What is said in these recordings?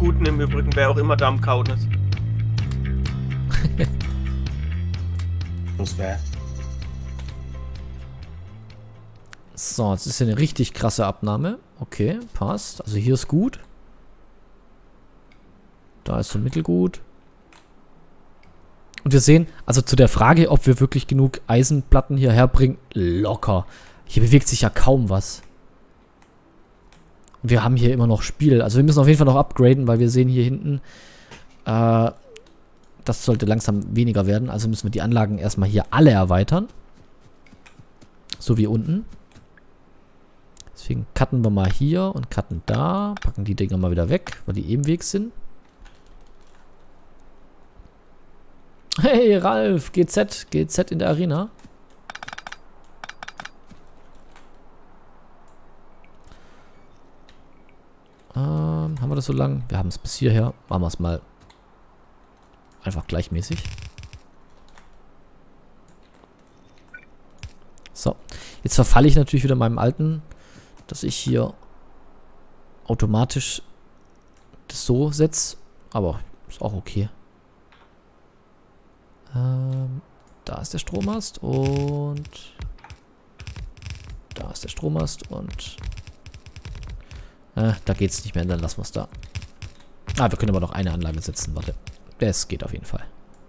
Guten im Übrigen, wer auch immer da am Kauen ist. Muss wer? So, das ist ja eine richtig krasse Abnahme. Okay, passt. Also hier ist gut. Da ist so mittelgut. Und wir sehen, also zu der Frage, ob wir wirklich genug Eisenplatten hierher bringen, locker. Hier bewegt sich ja kaum was. Und wir haben hier immer noch Spiel. Also wir müssen auf jeden Fall noch upgraden, weil wir sehen hier hinten, das sollte langsam weniger werden. Also müssen wir die Anlagen erstmal hier alle erweitern. So wie unten. Deswegen cutten wir mal hier und cutten da. Packen die Dinger mal wieder weg, weil die eben weg sind. Hey, Ralf, GZ in der Arena. Haben wir das so lang? Wir haben es bis hierher. Machen wir es mal einfach gleichmäßig. So, jetzt verfalle ich natürlich wieder meinem alten, dass ich hier automatisch das so setze. Aber ist auch okay. Da ist der Strommast und da ist der Strommast und da geht es nicht mehr, dann lassen wir es da. Ah, wir können aber noch eine Anlage setzen, warte. Das geht auf jeden Fall.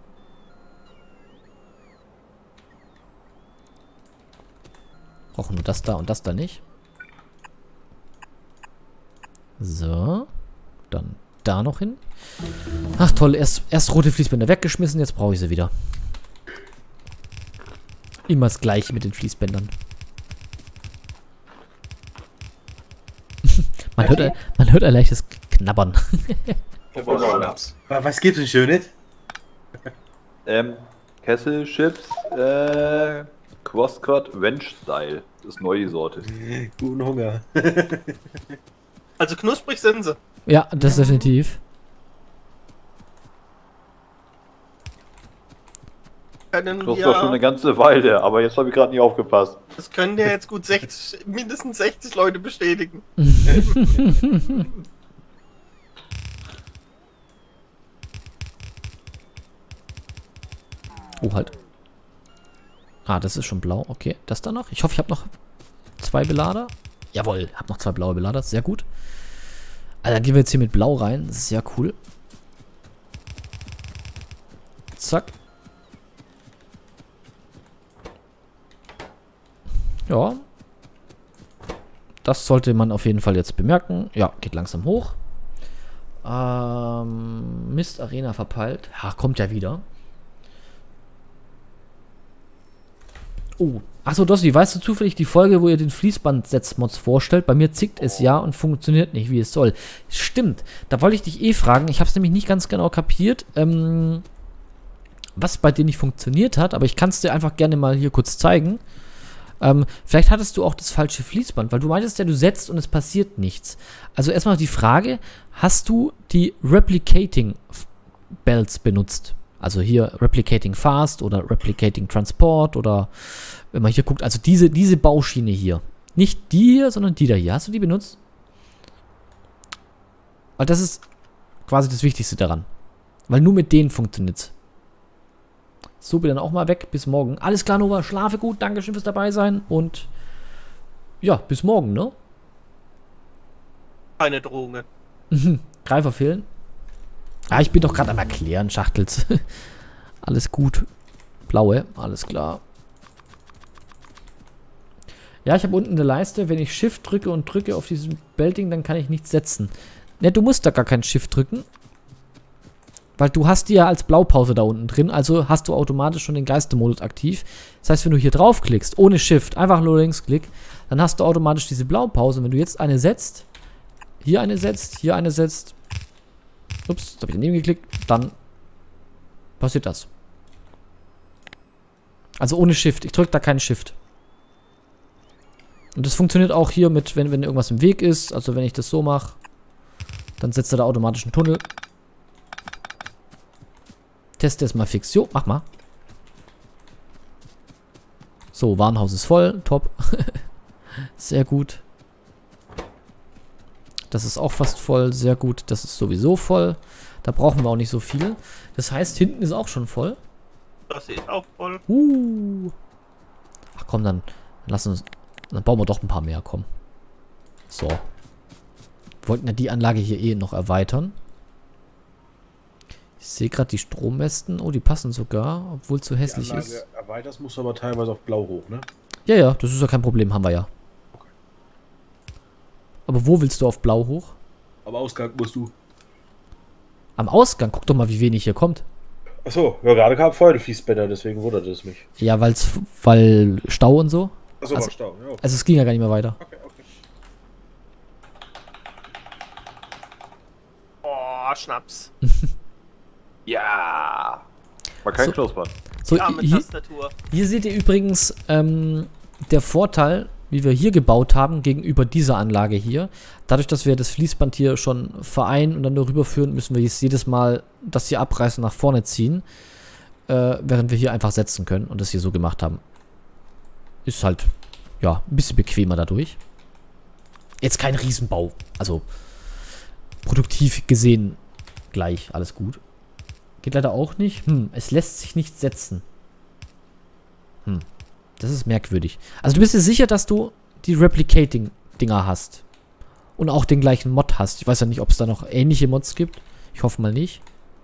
Brauchen nur das da und das da nicht. So. Dann da noch hin. Ach toll, erst rote Fließbänder weggeschmissen, jetzt brauche ich sie wieder. Immer das gleiche mit den Fließbändern. man hört ein leichtes Knabbern. Was gibt's denn Schönes? Kesselchips, Quastcott Ranch Style. Das ist neue Sorte. Guten Hunger. Also knusprig sind sie. Ja, das definitiv. Können Das war schon eine ganze Weile, aber jetzt habe ich gerade nicht aufgepasst. Das können ja jetzt gut mindestens 60 Leute bestätigen. Oh, halt. Ah, das ist schon blau. Okay, das da noch. Ich hoffe, ich habe noch 2 Belader. Jawohl, habe noch 2 blaue Belader. Sehr gut. Also, dann gehen wir jetzt hier mit blau rein. Sehr cool. Zack. Ja. Das sollte man auf jeden Fall jetzt bemerken. Ja, geht langsam hoch. Mist, Arena verpeilt. Ach, kommt ja wieder. Oh. Achso, Dossi, weißt du zufällig die Folge, wo ihr den Fließband-Setzmods vorstellt? Bei mir zickt es ja und funktioniert nicht, wie es soll. Stimmt. Da wollte ich dich eh fragen. Ich habe es nämlich nicht ganz genau kapiert, was bei dir nicht funktioniert hat. Aber ich kann es dir einfach gerne mal hier kurz zeigen. Vielleicht hattest du auch das falsche Fließband, weil du meintest ja, du setzt und es passiert nichts. Also erstmal die Frage, hast du die Replicating Belts benutzt? Also hier Replicating Fast oder Replicating Transport oder wenn man hier guckt, also diese Bauschiene hier. Nicht die hier, sondern die da hier. Hast du die benutzt? Weil das ist quasi das Wichtigste daran. Weil nur mit denen funktioniert es. So, bin dann auch mal weg. Bis morgen. Alles klar, Nova. Schlafe gut. Dankeschön fürs dabei sein. Und ja, bis morgen, ne? Keine Drohungen. Greifer fehlen. Ah, ich bin doch gerade am Erklären, Schachtels. Alles gut. Blaue, alles klar. Ja, ich habe unten eine Leiste. Wenn ich Shift drücke und drücke auf diesem Belting, dann kann ich nichts setzen. Ne, du musst da gar kein Shift drücken. Weil du hast die ja als Blaupause da unten drin. Also hast du automatisch schon den Geistermodus aktiv. Das heißt, wenn du hier draufklickst, ohne Shift, einfach nur Linksklick, dann hast du automatisch diese Blaupause. Wenn du jetzt eine setzt, hier eine setzt, ups, jetzt habe ich daneben geklickt, dann passiert das. Also ohne Shift. Ich drücke da keinen Shift. Und das funktioniert auch hier mit, wenn irgendwas im Weg ist. Also wenn ich das so mache, dann setzt er da automatisch einen Tunnel. Teste es mal fix. Jo, mach mal. So, Warenhaus ist voll. Top. Sehr gut. Das ist auch fast voll. Sehr gut. Das ist sowieso voll. Da brauchen wir auch nicht so viel. Das heißt, hinten ist auch schon voll. Das ist auch voll. Ach komm, dann lass uns. Dann bauen wir doch ein paar mehr, komm. So. Wir wollten ja die Anlage hier eh noch erweitern. Ich sehe gerade die Strommästen. Oh, die passen sogar, obwohl es so hässlich Die Anlage ist. erweitert, musst du aber teilweise auf blau hoch, ne? Ja, ja, das ist ja kein Problem, haben wir ja. Okay. Aber wo willst du auf blau hoch? Aber Ausgang musst du. Am Ausgang, guck doch mal, wie wenig hier kommt. Achso, ja, gerade gab vorher Fließbänder, deswegen wundert es mich. Ja, weil Stau und so. Achso, Also- war Stau, ja. Okay, Also es ging ja gar nicht mehr weiter. okay. Oh, Schnaps. Ja. War kein So. Knospern. So, Ja, mit hier, Tastatur. hier seht ihr übrigens der Vorteil, wie wir hier gebaut haben, gegenüber dieser Anlage hier. Dadurch, dass wir das Fließband hier schon vereinen und dann darüber führen, müssen wir jetzt jedes Mal das hier abreißen und nach vorne ziehen. Während wir hier einfach setzen können und das hier so gemacht haben. Ist halt, ja, ein bisschen bequemer dadurch. Jetzt kein Riesenbau. Also, produktiv gesehen gleich, alles gut. Geht leider auch nicht. Es lässt sich nicht setzen. Das ist merkwürdig. Also du bist dir sicher, dass du die Replicating-Dinger hast. Und auch den gleichen Mod hast. Ich weiß ja nicht, ob es da noch ähnliche Mods gibt. Ich hoffe mal nicht.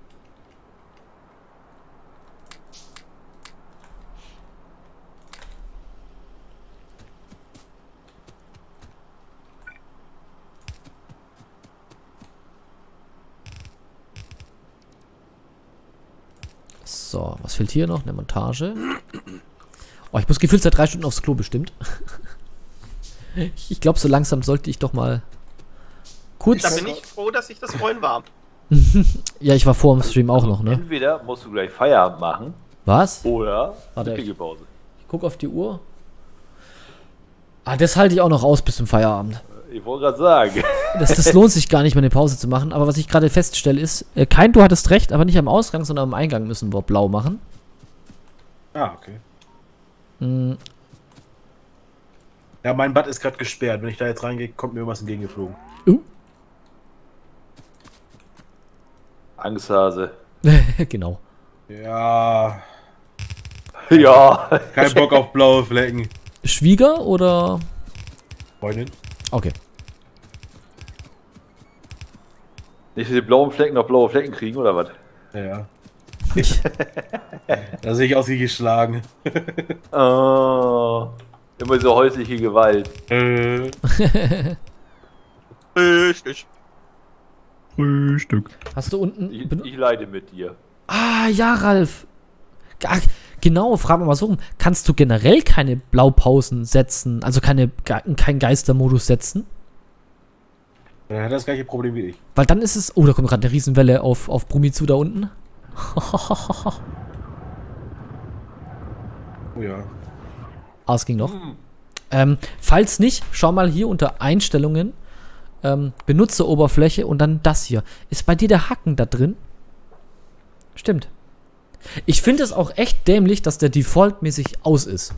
So, was fehlt hier noch? Eine Montage. Oh, ich muss gefühlt seit 3 Stunden aufs Klo bestimmt. Ich glaube, so langsam sollte ich doch mal kurz... Da bin ich froh, dass ich das vorhin war. Ja, ich war vor dem Stream auch noch, ne? Entweder musst du gleich Feierabend machen Was? oder Warte, eine Pause. Ich gucke auf die Uhr. Ah, das halte ich auch noch aus bis zum Feierabend. Ich wollte gerade sagen. Das lohnt sich gar nicht, mehr eine Pause zu machen. Aber was ich gerade feststelle ist, du hattest recht, aber nicht am Ausgang, sondern am Eingang müssen wir blau machen. Ah, okay. Mm, Ja, mein Bad ist gerade gesperrt. Wenn ich da jetzt reingehe, kommt mir irgendwas entgegengeflogen. Angsthase. genau. Ja, Ja. kein Bock auf blaue Flecken. Schwieger oder... Freundin? Okay. Nicht die blauen Flecken noch blaue Flecken kriegen, oder was? Ja. Da sehe ich aus wie geschlagen. Oh, immer so häusliche Gewalt. Richtig. Frühstück. Hast du unten... Ich leide mit dir. Ah, ja, Ralf. Genau, fragen wir mal so rum. Kannst du generell keine Blaupausen setzen? Also keinen Geistermodus setzen? Dann hat er das gleiche Problem wie ich. Weil dann ist es... Oh, da kommt gerade eine Riesenwelle auf Brumi zu da unten. Oh ja. Ah, es ging noch. Falls nicht, schau mal hier unter Einstellungen. Benutzeroberfläche und dann das hier. Ist bei dir der Haken da drin? Stimmt. Ich finde es auch echt dämlich, dass der defaultmäßig aus ist.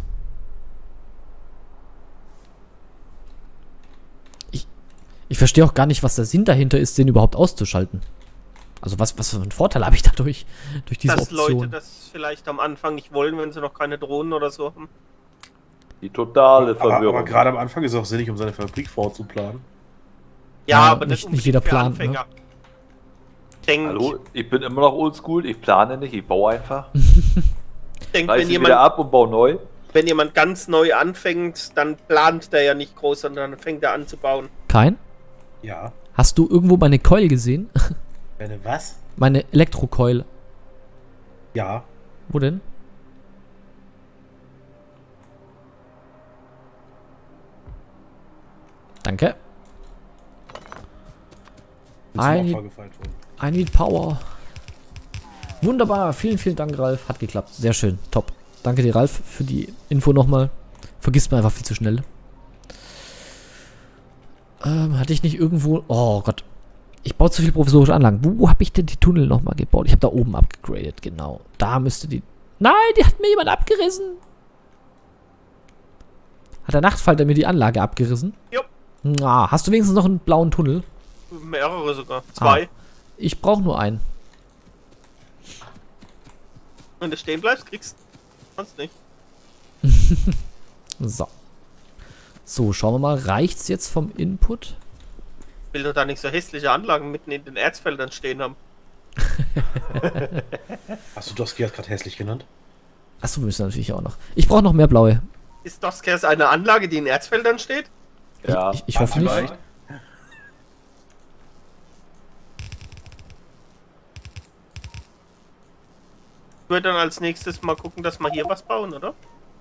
Ich verstehe auch gar nicht, was der Sinn dahinter ist, den überhaupt auszuschalten. Also was für einen Vorteil habe ich dadurch, durch diese Dass Option? Leute das vielleicht am Anfang nicht wollen, wenn sie noch keine Drohnen oder so haben. Die totale Aber Verwirrung. gerade am Anfang ist es auch sinnig, um seine Fabrik vorzuplanen. Ja, Ja, aber nicht unbedingt jeder für plant, ne? Anfänger. Denk, Hallo, ich bin immer noch oldschool, ich plane nicht, ich baue einfach. denk Reiße wenn, wieder jemand, ab und baue neu. wenn jemand ganz neu anfängt, dann plant der ja nicht groß, sondern dann fängt er an zu bauen. Kein? Ja. Hast du irgendwo meine Coil gesehen? Eine was? Meine Elektrocoil. Ja. Wo denn? Danke. Ist Ein- zum Opfer gefallen worden. I need power. Wunderbar. Vielen, vielen Dank, Ralf. Hat geklappt. Sehr schön. Top. Danke dir, Ralf, für die Info nochmal. Vergisst man einfach viel zu schnell. Hatte ich nicht irgendwo... Oh Gott. Ich baue zu viele provisorische Anlagen. Wo habe ich denn die Tunnel nochmal gebaut? Ich habe da oben abgegradet, genau. Da müsste die... Nein, die hat mir jemand abgerissen. Hat der Nachtfalter mir die Anlage abgerissen? Jupp. Ah, hast du wenigstens noch einen blauen Tunnel? Mehrere sogar. 2. Ich brauche nur einen. Wenn du stehen bleibst, kriegst du sonst nicht. So. So, schauen wir mal. Reicht's jetzt vom Input? Ich will doch da nicht so hässliche Anlagen mitten in den Erzfeldern stehen haben. Hast du Doski gerade hässlich genannt? Achso, wir müssen natürlich auch noch. Ich brauche noch mehr blaue. Ist Doskers eine Anlage, die in Erzfeldern steht? Ja. Ich hoffe nicht. Vielleicht. Ich würde dann als nächstes mal gucken, dass wir hier was bauen, oder?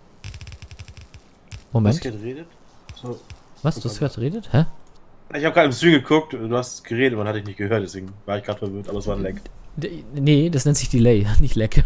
Moment. Doski hat geredet? So. Was? Du hast gerade redet? Hä? Ich habe gerade im Stream geguckt, du hast geredet, man hatte ich nicht gehört, deswegen war ich gerade verwirrt, aber es war ein Leck. Nee, das nennt sich Delay, nicht Leck.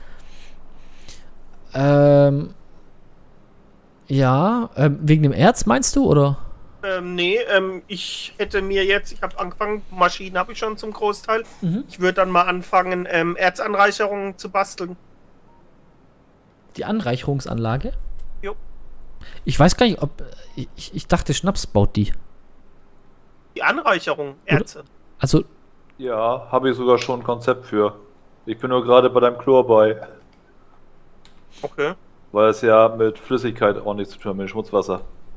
Ja, wegen dem Erz meinst du, oder? Nee, ich hätte mir jetzt, ich habe angefangen, Maschinen habe ich schon zum Großteil. Mhm. Ich würde dann mal anfangen, Erzanreicherungen zu basteln. Die Anreicherungsanlage? Jo. Ich weiß gar nicht, ob... Ich dachte, Schnaps baut die. Die Anreicherung, Erze. Also, Ja, habe ich sogar schon ein Konzept für. Ich bin nur gerade bei deinem Chlor bei. Okay. Weil es ja mit Flüssigkeit auch nichts zu tun hat, mit Schmutzwasser.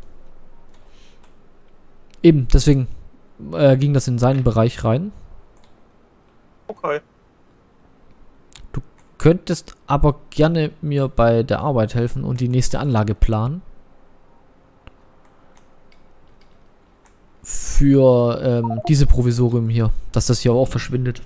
eben, deswegen ging das in seinen Bereich rein. Okay. Könntest aber gerne mir bei der Arbeit helfen und die nächste Anlage planen. Für diese Provisorium hier, dass das hier auch verschwindet.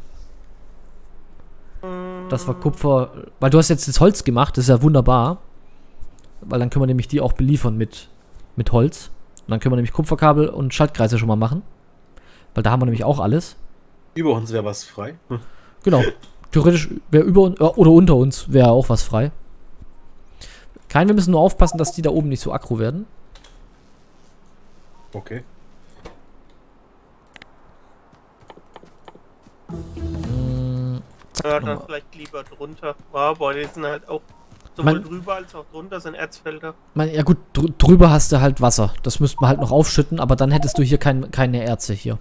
Das war Kupfer, weil du hast jetzt das Holz gemacht, das ist ja wunderbar. Weil dann können wir nämlich die auch beliefern mit Holz. Und dann können wir nämlich Kupferkabel und Schaltkreise schon mal machen. Weil da haben wir nämlich auch alles. Über uns wäre was frei. Genau. Theoretisch wäre über uns oder unter uns wäre auch was frei. Wir müssen nur aufpassen, dass die da oben nicht so aggro werden. Okay. Ja, dann vielleicht lieber drunter. Ja, boah, die sind halt auch sowohl drüber als auch drunter sind Erzfelder. Ja gut, drüber hast du halt Wasser. Das müsste man halt noch aufschütten, aber dann hättest du hier keine Erze hier.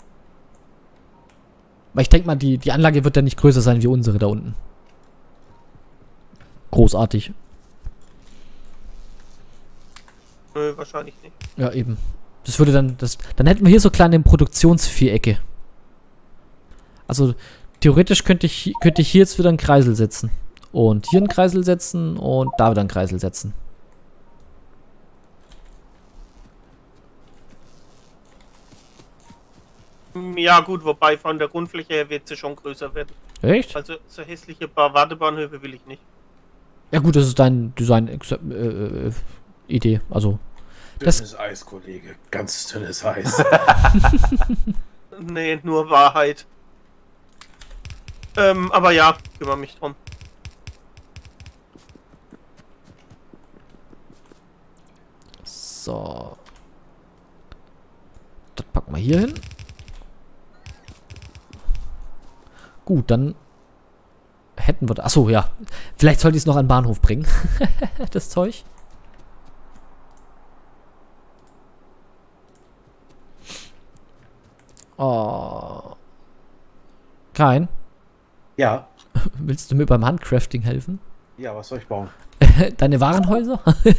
Weil ich denke mal, die Anlage wird ja nicht größer sein wie unsere da unten. Großartig. Nö, wahrscheinlich nicht. Ja, eben. Das würde dann hätten wir hier so kleine Produktionsvierecke. Also, theoretisch könnte ich hier jetzt wieder einen Kreisel setzen. Und hier einen Kreisel setzen und da wieder einen Kreisel setzen. Ja gut, wobei von der Grundfläche her wird sie schon größer werden. Echt? Also so hässliche Wartebahnhöfe will ich nicht. Ja gut, das ist dein Design-Idee. Also, Dünnes Eis, Kollege. Ganz dünnes Eis. Nee, nur Wahrheit. Aber ja, kümmere mich drum. so. Das packen wir hier hin. Gut, dann hätten wir... Achso, ja. Vielleicht sollte ich es noch an den Bahnhof bringen. Das Zeug. Oh. Kein. Ja. Willst du mir beim Handcrafting helfen? Ja, was soll ich bauen? Deine Warenhäuser?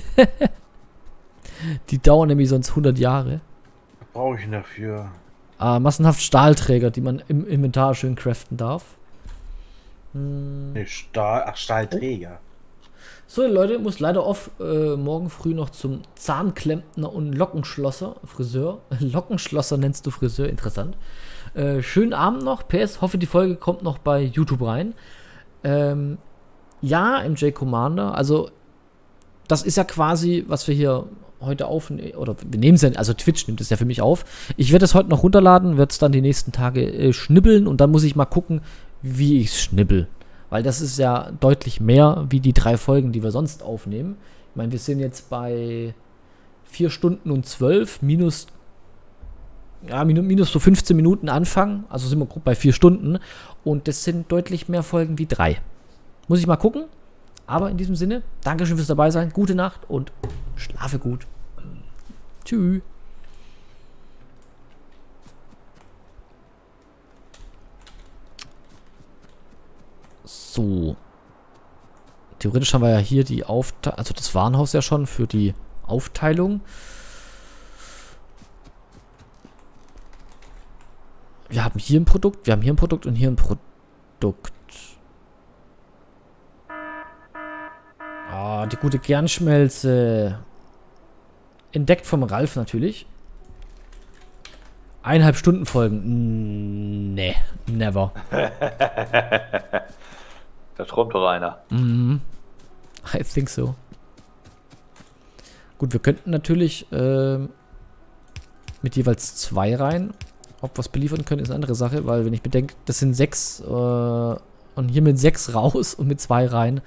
Die dauern nämlich sonst 100 Jahre. Was brauche ich denn dafür? Massenhaft Stahlträger, die man im Inventar schön craften darf. Nee, Stahlträger. So, Leute, muss leider morgen früh noch zum Zahnklempner und Lockenschlosser, Friseur. Lockenschlosser nennst du Friseur, interessant. Schönen Abend noch, PS, hoffe die Folge kommt noch bei YouTube rein. Ja, MJ Commander, also das ist ja quasi, was wir hier heute aufnehmen, oder wir nehmen es ja, also Twitch nimmt es ja für mich auf. Ich werde es heute noch runterladen, werde es dann die nächsten Tage schnibbeln und dann muss ich mal gucken, wie ich es schnibbel. Weil das ist ja deutlich mehr wie die 3 Folgen, die wir sonst aufnehmen. Ich meine, wir sind jetzt bei 4 Stunden und 12 minus so 15 Minuten Anfang. Also sind wir grob bei 4 Stunden. Und das sind deutlich mehr Folgen wie 3. Muss ich mal gucken. Aber in diesem Sinne, Dankeschön fürs dabei sein. Gute Nacht und schlafe gut. Tschüss. So. Theoretisch haben wir ja hier die Aufteilung, also das Warenhaus ja schon für die Aufteilung. Wir haben hier ein Produkt, wir haben hier ein Produkt und hier ein Produkt. Ah, die gute Gernschmelze. Entdeckt vom Ralf natürlich. 1,5 Stunden Folgen. Nee, never. Da träumt doch einer. Mhm. I think so. Gut, wir könnten natürlich mit jeweils 2 rein. Ob wir es beliefern können, ist eine andere Sache, weil wenn ich bedenke, das sind 6 und hier mit 6 raus und mit 2 rein.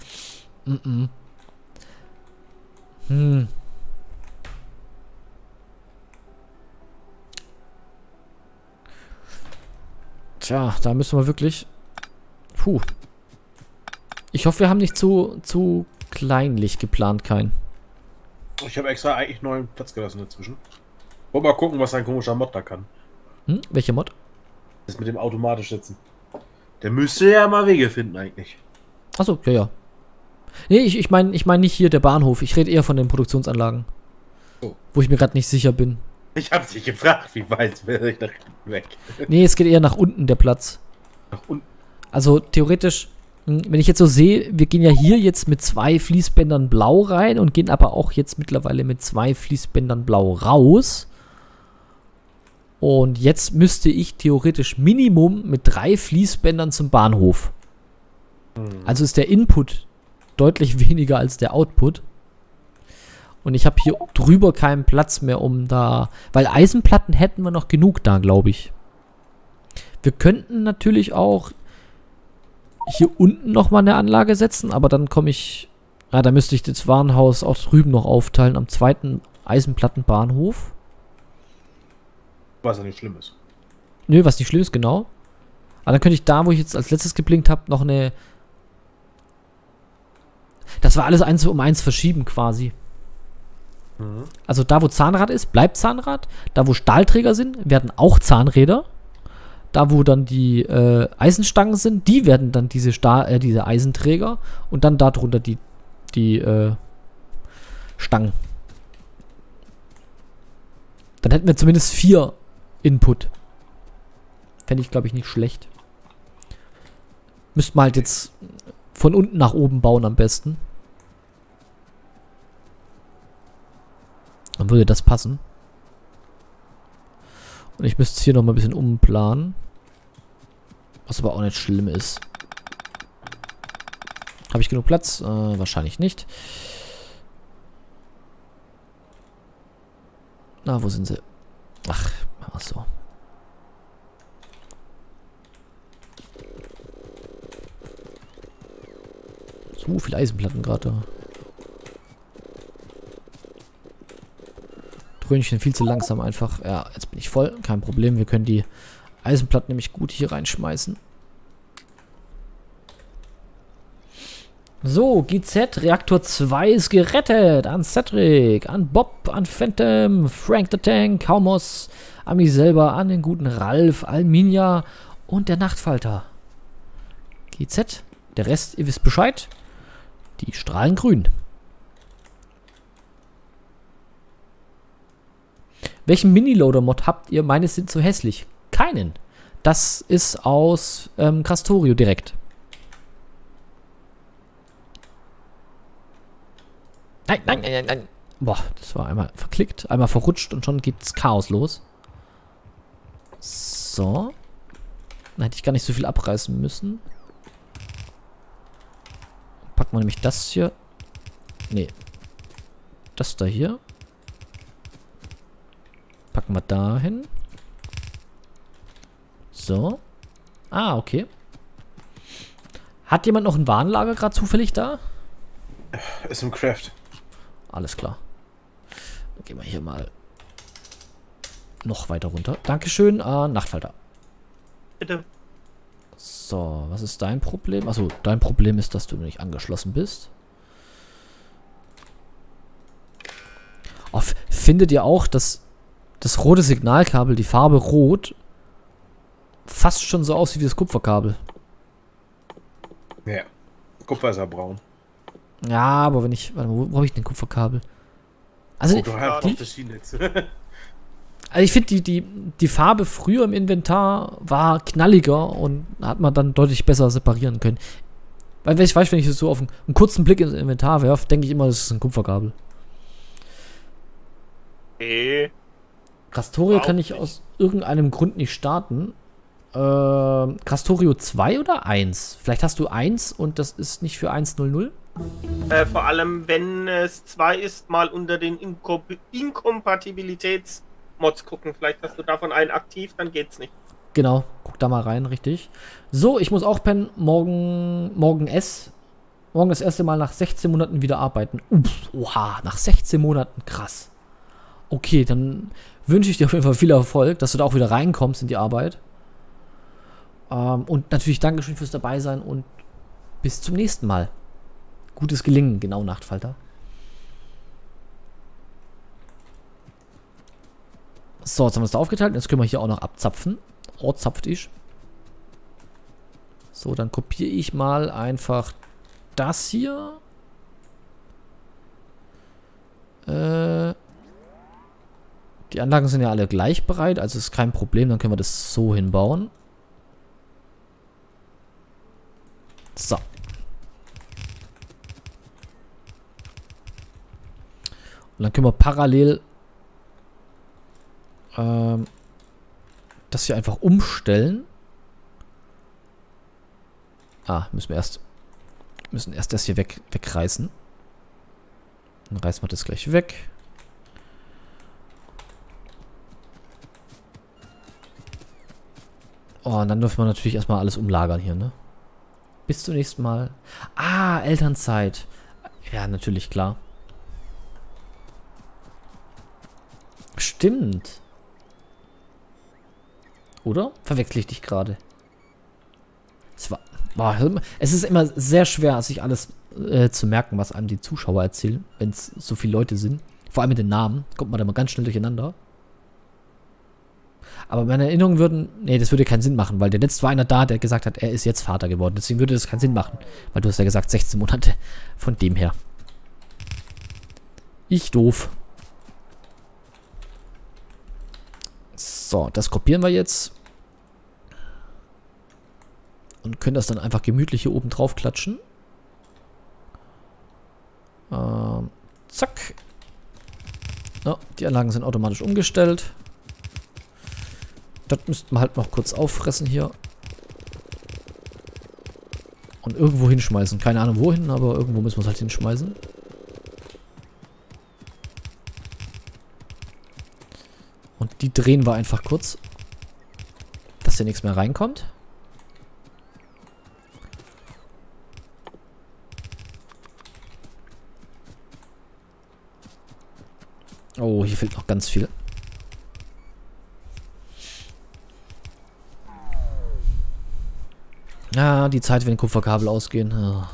Tja, da müssen wir wirklich... Puh. Ich hoffe, wir haben nicht zu kleinlich geplant, kein. Ich habe extra eigentlich neuen Platz gelassen dazwischen. Wollen wir mal gucken, was ein komischer Mod da kann. Welcher Mod? Das mit dem automatisch sitzen. Der müsste ja mal Wege finden eigentlich. Achso, ja. Nee, ich meine nicht hier der Bahnhof. Ich rede eher von den Produktionsanlagen. Oh. Wo ich mir gerade nicht sicher bin. Ich habe dich gefragt, wie weit wäre ich nach hinten weg? Nee, es geht eher nach unten, der Platz. Nach unten? Also theoretisch, wenn ich jetzt so sehe, wir gehen ja hier jetzt mit 2 Fließbändern blau rein und gehen aber auch jetzt mittlerweile mit 2 Fließbändern blau raus. Und jetzt müsste ich theoretisch Minimum mit 3 Fließbändern zum Bahnhof. Also ist der Input deutlich weniger als der Output. Und ich habe hier drüber keinen Platz mehr, um da... Weil Eisenplatten hätten wir noch genug da, glaube ich. Wir könnten natürlich auch hier unten nochmal eine Anlage setzen, aber dann komme ich... Ja, da müsste ich das Warenhaus auch drüben noch aufteilen, am 2. Eisenplattenbahnhof. Was ja nicht schlimm ist. Nö, was nicht schlimm ist, genau. Aber dann könnte ich da, wo ich jetzt als letztes geblinkt habe, noch eine... Das war alles 1 um 1 verschieben quasi. Also da, wo Zahnrad ist, bleibt Zahnrad. Da, wo Stahlträger sind, werden auch Zahnräder. Da, wo dann die Eisenstangen sind, die werden dann diese Eisenträger. Und dann darunter die Stangen. Dann hätten wir zumindest 4 Input. Fände ich, glaube ich, nicht schlecht. Müssten wir halt jetzt von unten nach oben bauen am besten. Dann würde das passen. Und ich müsste es hier nochmal ein bisschen umplanen. Was aber auch nicht schlimm ist. Habe ich genug Platz? Wahrscheinlich nicht. Na, wo sind sie? Ach, machen wir es so. So viele Eisenplatten gerade da. Trönchen viel zu langsam einfach. Ja, jetzt bin ich voll. Kein Problem. Wir können die Eisenplatten nämlich gut hier reinschmeißen. So, GZ, Reaktor 2 ist gerettet. An Cedric, an Bob, an Phantom, Frank the Tank, Kaumos, an mich selber, an den guten Ralf, Alminia und der Nachtfalter. GZ, der Rest, ihr wisst Bescheid. Die strahlen grün. Welchen Miniloader-Mod habt ihr? Meine sind zu hässlich. Keinen. Das ist aus Castorio direkt. Nein, nein, nein, nein, nein. Boah, das war einmal verklickt, einmal verrutscht und schon gibt's Chaos los. So. Dann hätte ich gar nicht so viel abreißen müssen. Packen wir nämlich das hier. Nee. Das da hier. Packen wir da hin. So. Ah, okay. Hat jemand noch ein Warenlager gerade zufällig da? Ist im Craft. Alles klar. Dann gehen wir hier mal noch weiter runter. Dankeschön, Nachtfalter. Bitte. So, was ist dein Problem? Achso, dein Problem ist, dass du nicht angeschlossen bist. Oh, findet ihr auch, dass das rote Signalkabel, die Farbe rot, fast schon so aussieht wie das Kupferkabel? Ja. Kupfer ist ja braun. Ja, aber wenn ich. Warte mal, wo habe ich denn Kupferkabel? Also, Oh, du hast auf das Schienennetz. also ich finde, die Farbe früher im Inventar war knalliger und hat man dann deutlich besser separieren können. Weil ich weiß, wenn ich so auf einen kurzen Blick ins Inventar werfe, denke ich immer, das ist ein Kupferkabel. Castorio kann ich aus irgendeinem Grund nicht starten. Castorio 2 oder 1? Vielleicht hast du 1 und das ist nicht für 1.0.0? Vor allem, wenn es 2 ist, mal unter den Inkompatibilitätsmods gucken. Vielleicht hast du davon einen aktiv, dann geht's nicht. Genau, guck da mal rein, richtig. So, ich muss auch pennen. Morgen das erste Mal nach 16 Monaten wieder arbeiten. Oha, nach 16 Monaten, krass. Okay, dann wünsche ich dir auf jeden Fall viel Erfolg, dass du da auch wieder reinkommst in die Arbeit. Und natürlich Dankeschön fürs Dabeisein und bis zum nächsten Mal. Gutes Gelingen, genau, Nachtfalter. So, jetzt haben wir es da aufgeteilt. Jetzt können wir hier auch noch abzapfen. Oh, zapft ich. So, dann kopiere ich mal einfach das hier. Die Anlagen sind ja alle gleich bereit, also ist kein Problem. Dann können wir das so hinbauen. So. Und dann können wir parallel das hier einfach umstellen. Müssen erst das hier wegreißen. Dann reißen wir das gleich weg. Oh, und dann dürfen wir natürlich erstmal alles umlagern hier, ne? Bis zum nächsten Mal. Elternzeit. Ja, natürlich, klar. Stimmt. Oder? Verwechsel ich dich gerade? Es ist immer sehr schwer, sich alles zu merken, was einem die Zuschauer erzählen, wenn es so viele Leute sind. Vor allem mit den Namen. Kommt man da mal ganz schnell durcheinander. Aber meine Erinnerungen würden... Nee, das würde keinen Sinn machen, weil der letzte war einer da, der gesagt hat, er ist jetzt Vater geworden. Deswegen würde das keinen Sinn machen. Weil du hast ja gesagt, 16 Monate von dem her. Ich doof. So, das kopieren wir jetzt. Und können das dann einfach gemütlich hier oben drauf klatschen. Zack. So, die Anlagen sind automatisch umgestellt. Das müssten wir halt noch kurz auffressen hier. Und irgendwo hinschmeißen. Keine Ahnung wohin, aber irgendwo müssen wir es halt hinschmeißen. Und die drehen wir einfach kurz. Dass hier nichts mehr reinkommt. Oh, hier fehlt noch ganz viel. Ja, die Zeit, wenn Kupferkabel ausgehen. Ja.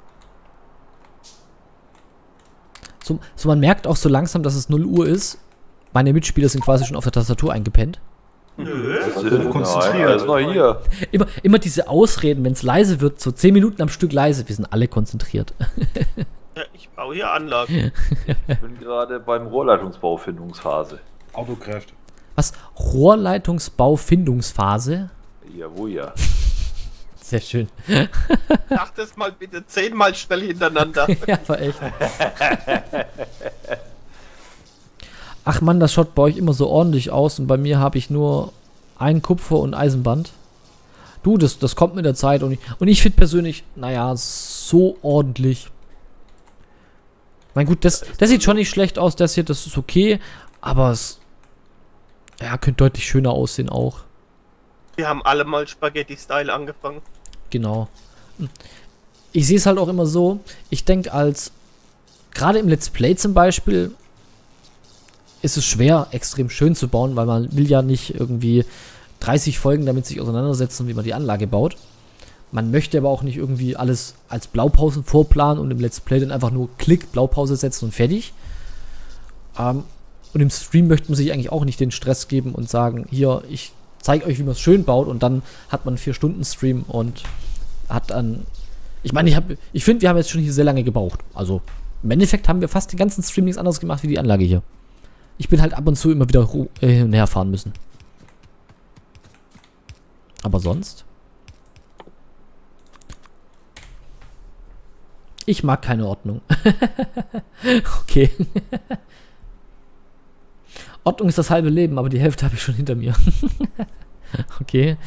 So, man merkt auch so langsam, dass es 0 Uhr ist. Meine Mitspieler sind quasi schon auf der Tastatur eingepennt. Nö. Konzentriert. Er ist noch hier. Immer diese Ausreden, wenn es leise wird, so 10 Minuten am Stück leise. Wir sind alle konzentriert. Ja, ich baue hier Anlagen. Ich bin gerade beim Rohrleitungsbaufindungsphase. Autokräfte. Was? Rohrleitungsbaufindungsphase? Ja, wo ja. Sehr schön. Sag das mal bitte 10-mal schnell hintereinander. Ja, war echt. Ach man, das schaut bei euch immer so ordentlich aus und bei mir habe ich nur ein Kupfer und Eisenband. Du, das kommt mit der Zeit und ich finde persönlich, naja, so ordentlich. Mein gut, das sieht schon nicht schlecht aus, das hier, das ist okay, aber es könnte deutlich schöner aussehen auch. Wir haben alle mal Spaghetti-Style angefangen. Genau. Ich sehe es halt auch immer so, ich denke gerade im Let's Play zum Beispiel, ist es schwer, extrem schön zu bauen, weil man will ja nicht irgendwie 30 Folgen damit sich auseinandersetzen, wie man die Anlage baut. Man möchte aber auch nicht irgendwie alles als Blaupausen vorplanen und im Let's Play dann einfach nur Klick, Blaupause setzen und fertig. Und im Stream möchte man sich eigentlich auch nicht den Stress geben und sagen, hier, ich zeige euch, wie man es schön baut und dann hat man einen 4-Stunden-Stream und hat dann Ich meine, ich finde, wir haben jetzt schon hier sehr lange gebraucht. Also, im Endeffekt haben wir fast den ganzen Stream nichts anderes gemacht wie die Anlage hier. Ich bin halt ab und zu immer wieder hin und her fahren müssen. Aber sonst? Ich mag keine Ordnung. Okay. Ordnung ist das halbe Leben, aber die Hälfte habe ich schon hinter mir. Okay.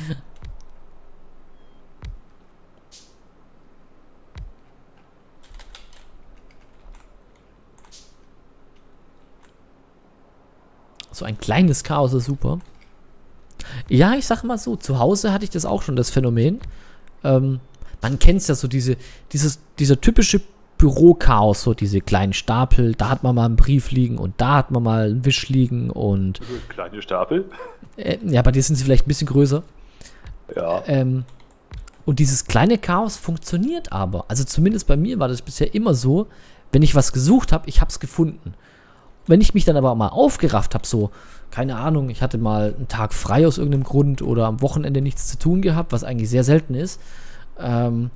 So ein kleines Chaos ist super. Ja, ich sag mal so, zu Hause hatte ich das auch schon, das Phänomen. Man kennt es ja so, dieser typische Bürochaos, so diese kleinen Stapel, da hat man mal einen Brief liegen und da hat man mal einen Wisch liegen und... Kleine Stapel? Ja, bei dir sind sie vielleicht ein bisschen größer. Ja. Und dieses kleine Chaos funktioniert aber. Also zumindest bei mir war das bisher immer so, wenn ich was gesucht habe, ich habe es gefunden. Wenn ich mich dann aber mal aufgerafft habe, so, keine Ahnung, ich hatte mal einen Tag frei aus irgendeinem Grund oder am Wochenende nichts zu tun gehabt, was eigentlich sehr selten ist, dann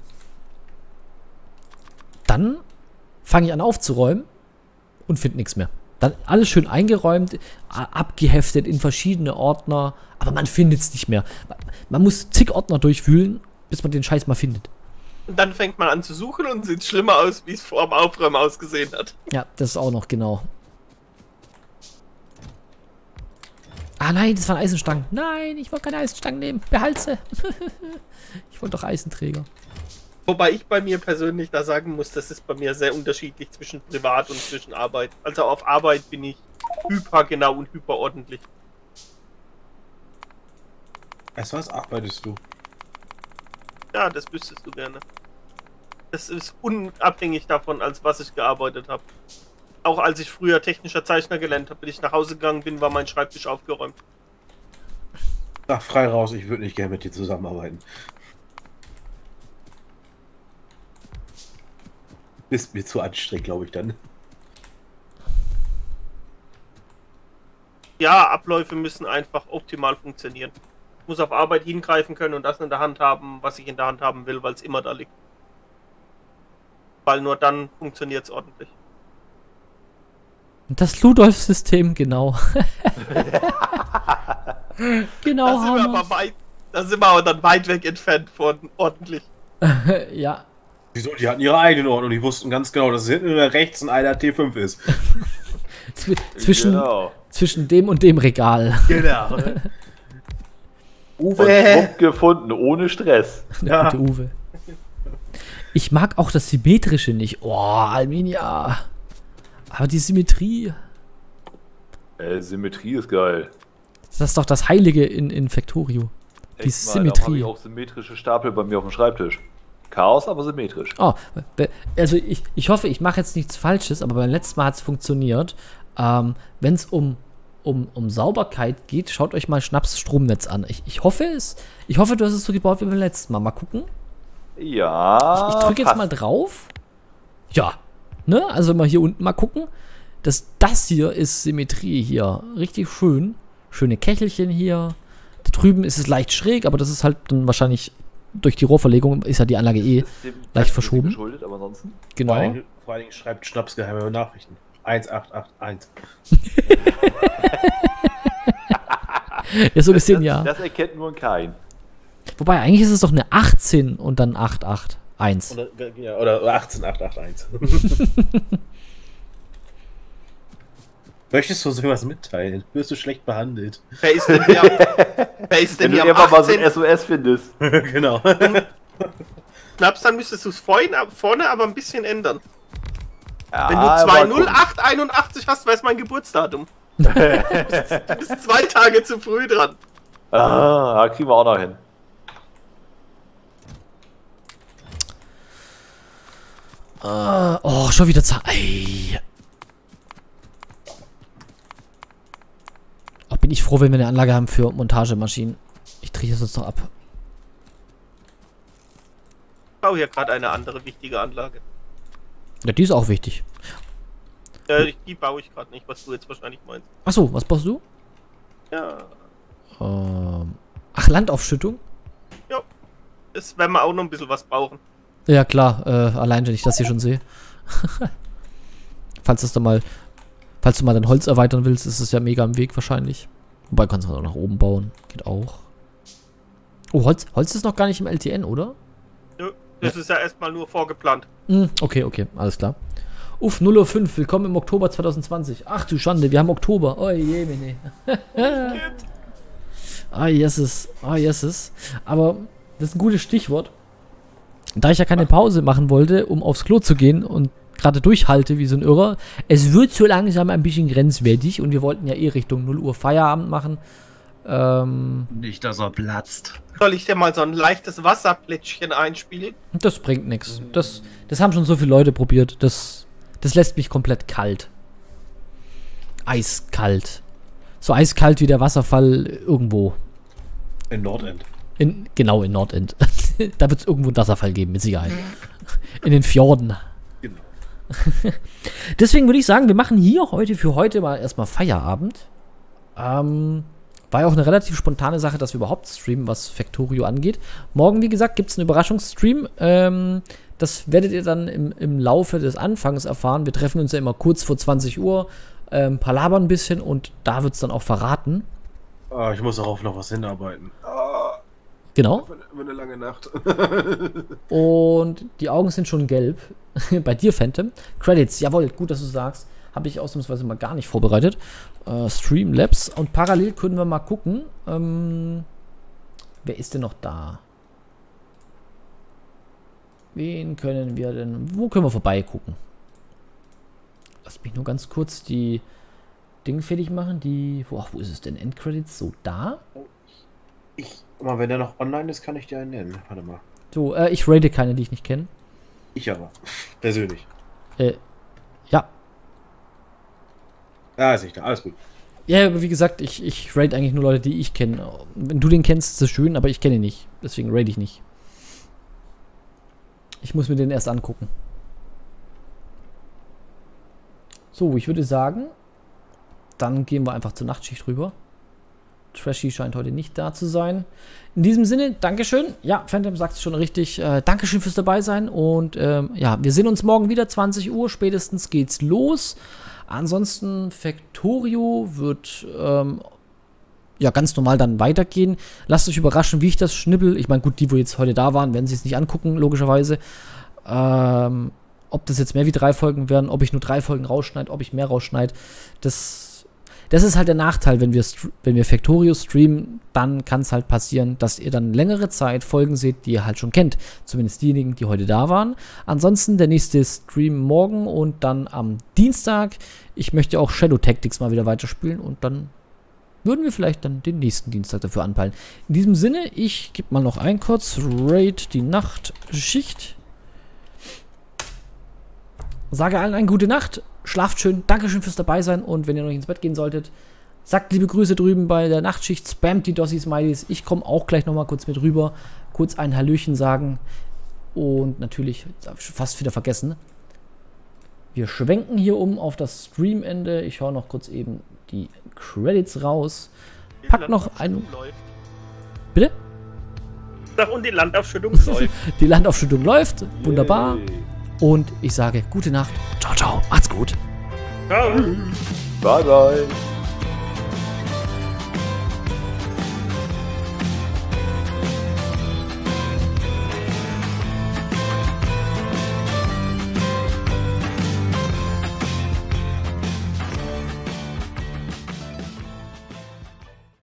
fange ich an aufzuräumen und finde nichts mehr. Dann alles schön eingeräumt, abgeheftet in verschiedene Ordner, aber man findet es nicht mehr. Man muss zig Ordner durchwühlen, bis man den Scheiß mal findet. Und dann fängt man an zu suchen und sieht schlimmer aus, wie es vor dem Aufräumen ausgesehen hat. Ja, das ist auch noch genau. Ah nein, das waren Eisenstangen. Nein, ich wollte keine Eisenstangen nehmen. Behalte. Ich wollte doch Eisenträger. Wobei ich bei mir persönlich da sagen muss, das ist bei mir sehr unterschiedlich zwischen Privat und zwischen Arbeit. Also auf Arbeit bin ich hypergenau und hyperordentlich. Als was arbeitest du? Ja, das wüsstest du gerne. Das ist unabhängig davon, als was ich gearbeitet habe. Auch als ich früher technischer Zeichner gelernt habe, wenn ich nach Hause gegangen bin, war mein Schreibtisch aufgeräumt. Sag frei raus, ich würde nicht gerne mit dir zusammenarbeiten. Ist mir zu anstrengend, glaube ich dann. Ja, Abläufe müssen einfach optimal funktionieren. Ich muss auf Arbeit hingreifen können und das in der Hand haben, was ich in der Hand haben will, weil es immer da liegt. Weil nur dann funktioniert es ordentlich. Das Ludolf-System, genau. Genau, da sind wir aber dann weit weg entfernt von ordentlich. Ja. Wieso? Die hatten ihre eigenen Ordnung. Die wussten ganz genau, dass hinten rechts ein einer T5 ist. Zwischen dem und dem Regal. Genau. Uwe gefunden, ohne Stress. Der gute Uwe. Ich mag auch das Symmetrische nicht. Oh, Alminia. Aber die Symmetrie. Symmetrie ist geil. Das ist doch das Heilige in Factorio. Die Symmetrie. Habe ich auch symmetrische Stapel bei mir auf dem Schreibtisch. Chaos, aber symmetrisch. Oh, also ich hoffe, ich mache jetzt nichts Falsches, aber beim letzten Mal hat es funktioniert. Wenn es um Sauberkeit geht, schaut euch mal Schnaps Stromnetz an. Ich hoffe, du hast es so gebaut wie beim letzten Mal. Mal gucken. Ja. Ich drücke jetzt mal drauf. Ja. Ne? Also mal hier unten mal gucken. Das hier ist Symmetrie hier. Richtig schön. Schöne Kächelchen hier. Da drüben ist es leicht schräg, aber das ist halt dann wahrscheinlich durch die Rohrverlegung ist ja die Anlage leicht verschoben. Geschuldet, aber ansonsten. Genau. Vor allen Dingen schreibt Schnaps geheime Nachrichten. 1881. Ja, so gesehen, ja. Das erkennt nur kein. Wobei, eigentlich ist es doch eine 18 und dann 881. Oder 18881. Möchtest du uns irgendwas mitteilen? Wirst du schlecht behandelt? Wer ist denn hier? Wenn du einfach mal so ein SOS findest. Genau. Schnaps, dann müsstest du es vorne aber ein bisschen ändern. Ja, wenn du 20881 hast, weiß mein Geburtsdatum. Du bist 2 Tage zu früh dran. Ah, kriegen wir auch noch hin. Oh, schon wieder Oh, bin ich froh, wenn wir eine Anlage haben für Montagemaschinen. Ich drehe das jetzt noch ab. Ich baue hier gerade eine andere wichtige Anlage. Ja, die ist auch wichtig. Die baue ich gerade nicht, was du jetzt wahrscheinlich meinst. Achso, was baust du? Ja. Ach, Landaufschüttung? Ja. Das werden wir auch noch ein bisschen was brauchen. Ja, klar. Allein, wenn ich das hier schon sehe. Falls du mal dein Holz erweitern willst, ist es ja mega im Weg wahrscheinlich. Wobei, kannst du auch nach oben bauen. Geht auch. Oh, Holz ist noch gar nicht im LTN, oder? Nö, das ist ja erstmal nur vorgeplant. Okay, alles klar. Uff, 0:05 Uhr, willkommen im Oktober 2020. Ach du Schande, wir haben Oktober. Oh je, meine. Yeses. Aber das ist ein gutes Stichwort. Da ich ja keine Pause machen wollte, um aufs Klo zu gehen und gerade durchhalte wie so ein Irrer, es wird so langsam ein bisschen grenzwertig und wir wollten ja Richtung 0 Uhr Feierabend machen. Nicht, dass er platzt. Soll ich dir mal so ein leichtes Wasserplätschchen einspielen? Das bringt nichts. Das haben schon so viele Leute probiert. Das lässt mich komplett kalt. Eiskalt. So eiskalt wie der Wasserfall irgendwo. In Nordend. Genau, in Nordend. Da wird es irgendwo einen Wasserfall geben, mit Sicherheit. In den Fjorden. Genau. Deswegen würde ich sagen, wir machen hier für heute mal erstmal Feierabend. War ja auch eine relativ spontane Sache, dass wir überhaupt streamen, was Factorio angeht. Morgen, wie gesagt, gibt es einen Überraschungsstream. Das werdet ihr dann im Laufe des Anfangs erfahren. Wir treffen uns ja immer kurz vor 20 Uhr, palabern ein bisschen und da wird es dann auch verraten. Ich muss darauf noch was hinarbeiten. Genau. Für eine lange Nacht. Und die Augen sind schon gelb. Bei dir, Phantom. Credits, jawohl, gut, dass du sagst. Habe ich ausnahmsweise mal gar nicht vorbereitet. Streamlabs. Und parallel können wir mal gucken. Wer ist denn noch da? Wen können wir denn... Wo können wir vorbeigucken? Lass mich nur ganz kurz die Dinge fertig machen. Wo ist es denn? Endcredits? So, da? Mal, wenn der noch online ist, kann ich dir einen nennen. Warte mal. So, ich rate keine, die ich nicht kenne. Ich aber. Persönlich. Ja. Ist nicht da. Alles gut. Ja, aber wie gesagt, ich rate eigentlich nur Leute, die ich kenne. Wenn du den kennst, ist das schön, aber ich kenne ihn nicht. Deswegen rate ich nicht. Ich muss mir den erst angucken. So, ich würde sagen, dann gehen wir einfach zur Nachtschicht rüber. Trashy scheint heute nicht da zu sein. In diesem Sinne, Dankeschön. Ja, Phantom sagt es schon richtig. Dankeschön fürs Dabeisein. Und ja, wir sehen uns morgen wieder, 20 Uhr. Spätestens geht's los. Ansonsten, Factorio wird ja ganz normal dann weitergehen. Lasst euch überraschen, wie ich das schnippel. Ich meine, gut, die, wo jetzt heute da waren, werden sich es nicht angucken, logischerweise. Ob das jetzt mehr wie 3 Folgen werden, ob ich nur 3 Folgen rausschneide, ob ich mehr rausschneide, das ist halt der Nachteil, wenn wir Factorio streamen, dann kann es halt passieren, dass ihr dann längere Zeit Folgen seht, die ihr halt schon kennt. Zumindest diejenigen, die heute da waren. Ansonsten der nächste Stream morgen und dann am Dienstag. Ich möchte auch Shadow Tactics mal wieder weiterspielen und dann würden wir vielleicht dann den nächsten Dienstag dafür anpeilen. In diesem Sinne, ich gebe mal noch ein kurz. Raid die Nachtschicht. Sage allen eine gute Nacht. Schlaft schön, Dankeschön fürs Dabeisein und wenn ihr noch nicht ins Bett gehen solltet, sagt liebe Grüße drüben bei der Nachtschicht, spammt die Dossi-Smileys. Ich komme auch gleich nochmal kurz mit rüber, kurz ein Hallöchen sagen und natürlich, fast wieder vergessen, wir schwenken hier um auf das Streamende. Ich hau noch kurz eben die Credits raus. Pack noch ein... Bitte? Und die Landaufschüttung läuft. Die Landaufschüttung läuft, wunderbar. Und ich sage gute Nacht. Ciao, ciao. Macht's gut. Ciao. Bye, bye.